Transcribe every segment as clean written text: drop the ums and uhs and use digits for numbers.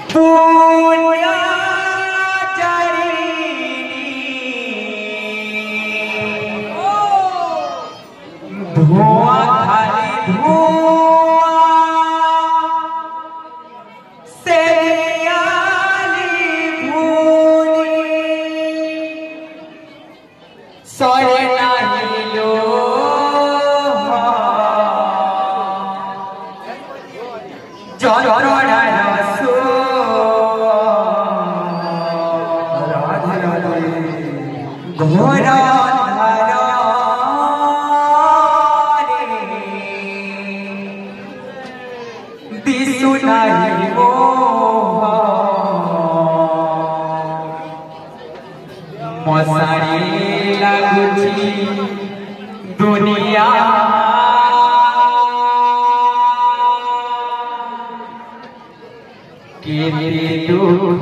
दुनिया के दुख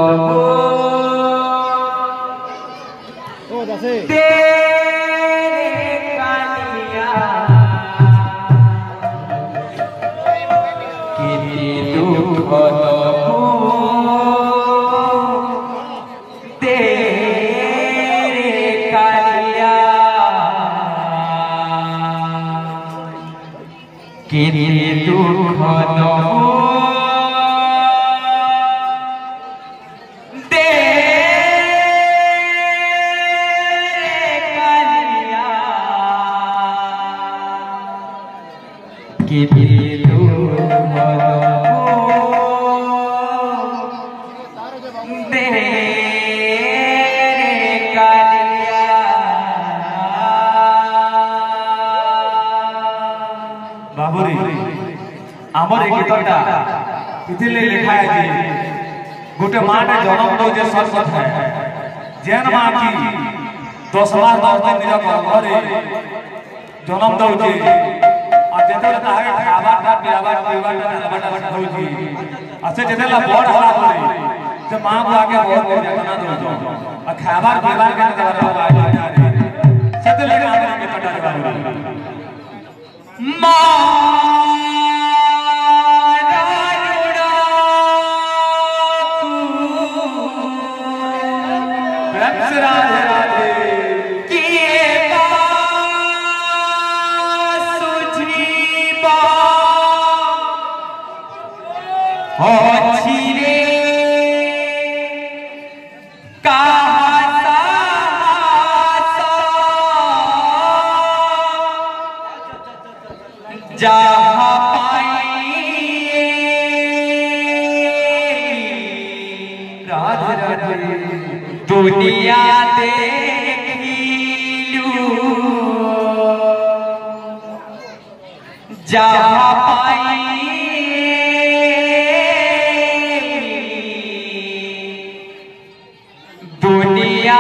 आमर ए गीतटा इथिले लिखा है जे गोटे मां ने जन्म दो जे सर है जेन मां की 10 मास 10 दिन निज घरे जन्म दो जे आ जेते ताहे खाबाटा पियाबाटा होई आ से जेते ला बड़ हला होई जे मां को आगे बहुत यातना दो आ खाबार पियाबार के देवरा बाई सेते लेके आगे गीतटा लगा मां राधे राधे किए सुझीबा हो छिरे कहाता जहाँ पाई राधे राधे दुनिया देखिलू जहाँ पाई दुनिया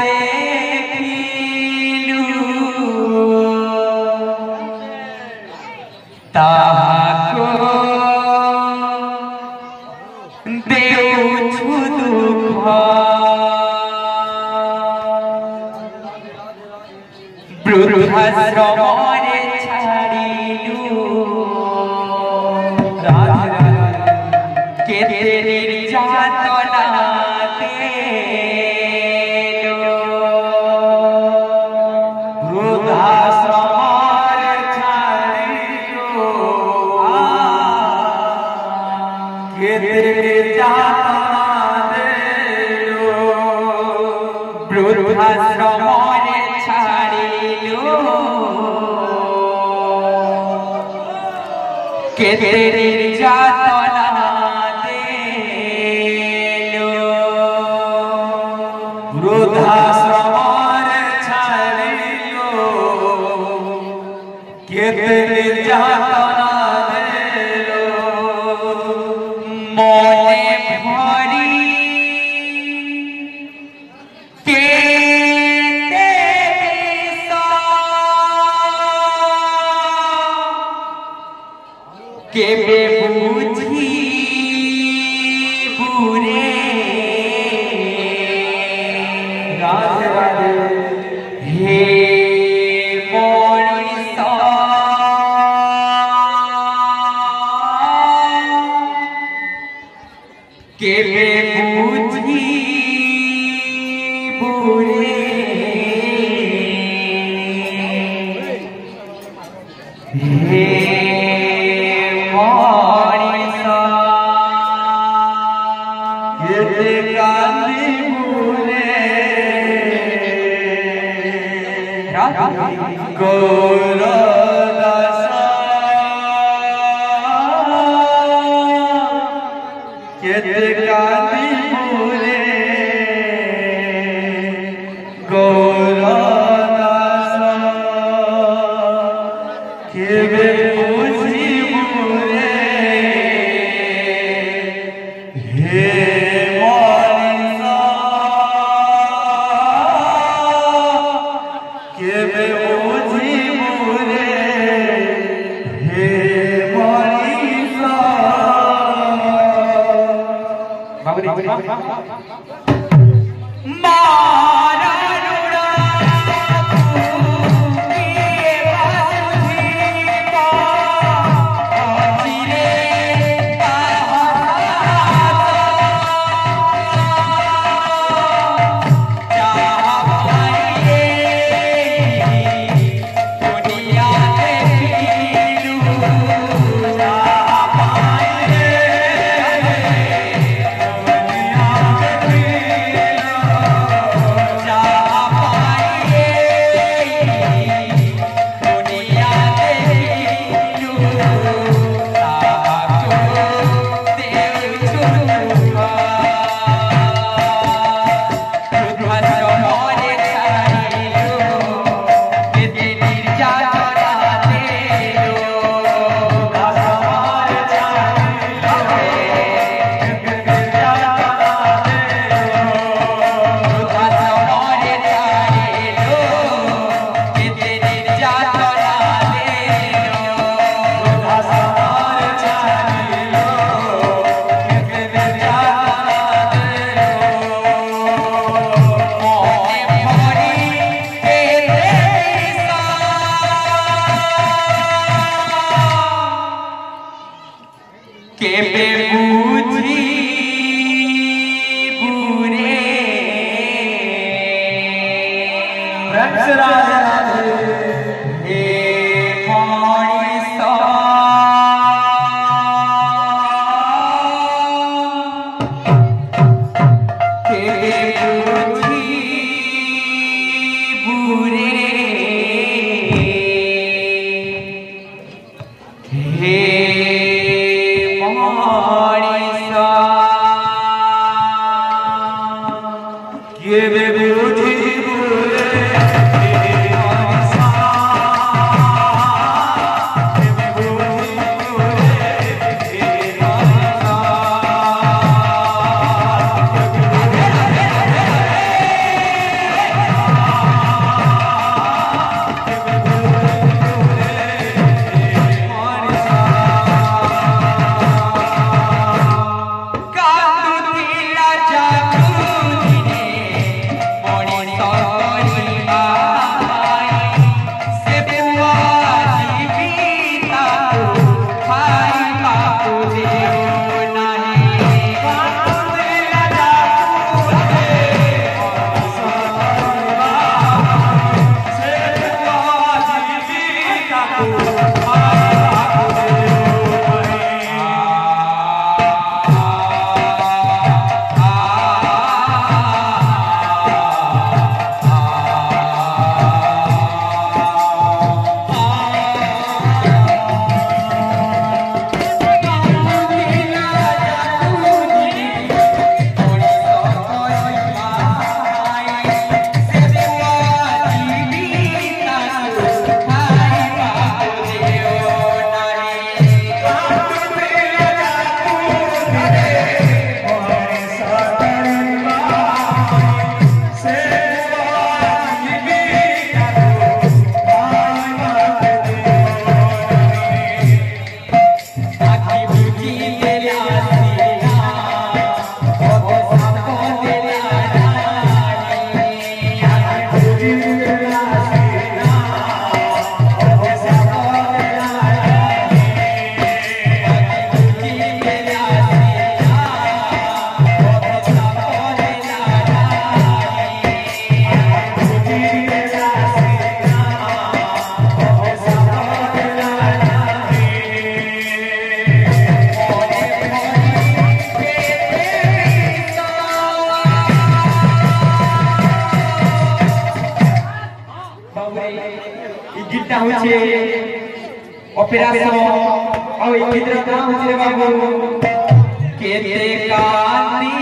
देखिलू ताको देउ दुख वृद्धाश्रमरे छाड़िलू राधे के निर्यातना देलू वृद्धाश्रमरे छाड़िलू के निर्यातना देलू वृद्धाश्रमरे के निर्यातना देलू वृद्धाश्रमरे छाड़िलू के निर्यातना देलू मोने भरी के बेबूझी बुरे राधे राधे हे मोनिसा केवे बुझी बुरे हे मनीषा केते कांदी बुरे गौरदासा केते कांदी बुरे गौरदासा केवे बुझी बुरे हे मनीषा केवे बुझी बुरे हे मनीषा केवे बुझी बुरे राधे राधे हे मनीषा केवे बुझी बुरे हे मनीषा केवे बुझी बुरे हे मनीषा केवे बुझी बुरे हे मनीषा হচ্ছে অপারেশন ওই ভিতরে নাম হচ্ছে বাবু কেতে কান্দি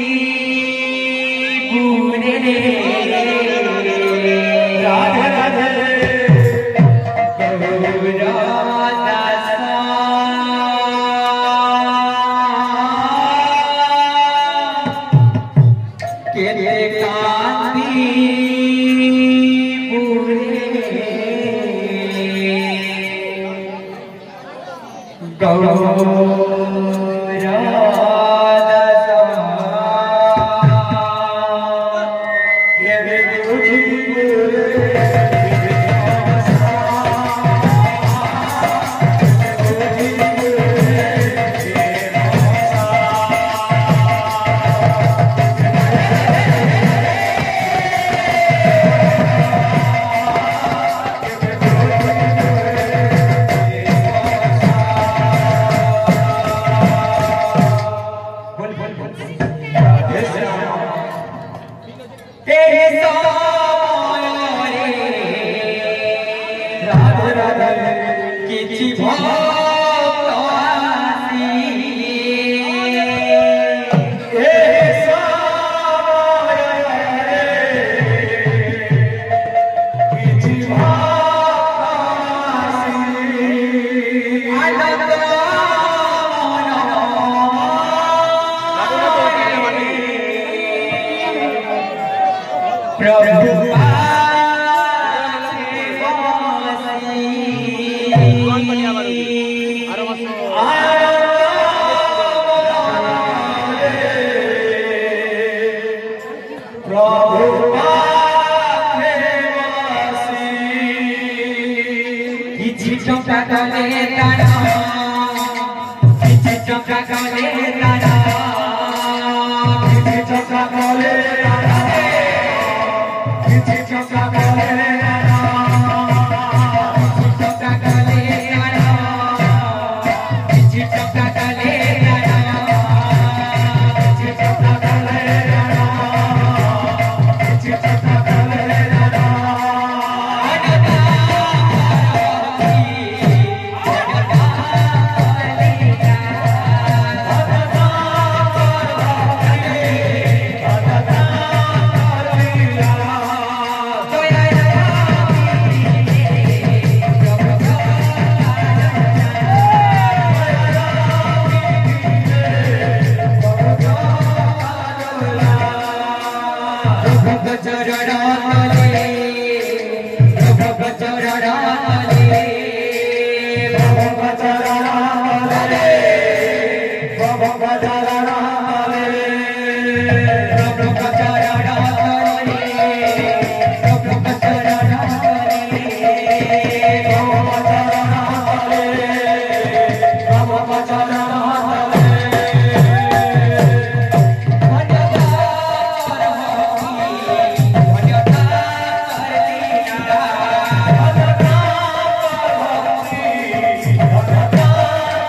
পুরে Radhe Radhe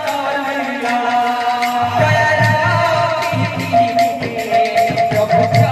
Go, go, go.